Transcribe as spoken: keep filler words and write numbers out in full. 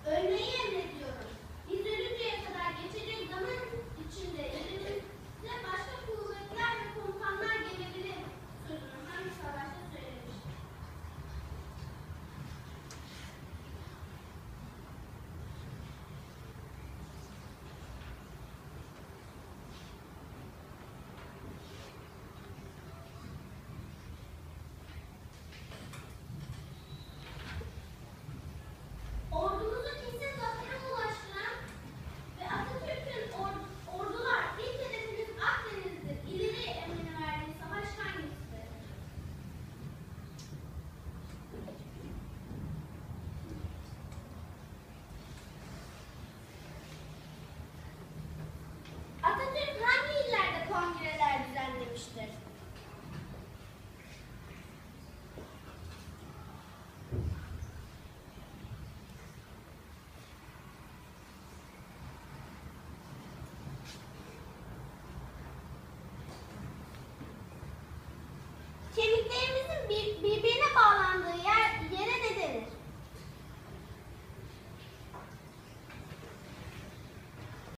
Ölmeyi emrediyorum. Biz ölünceye kadar geçecek zaman içinde elimizde başka kuvvetler ve komutanlar gelebilir sözünü hangi savaşta söylemiştir? Ordumuzu kesin zafere ulaştıran ve Atatürk'ün or ordular ilk hedefimiz Akdeniz'dir, ileri emrini verdiği savaş hangisidir? Atatürk hangi illerde kongreler düzenlemiştir? Kemiklerimizin bir, birbirine bağlandığı yer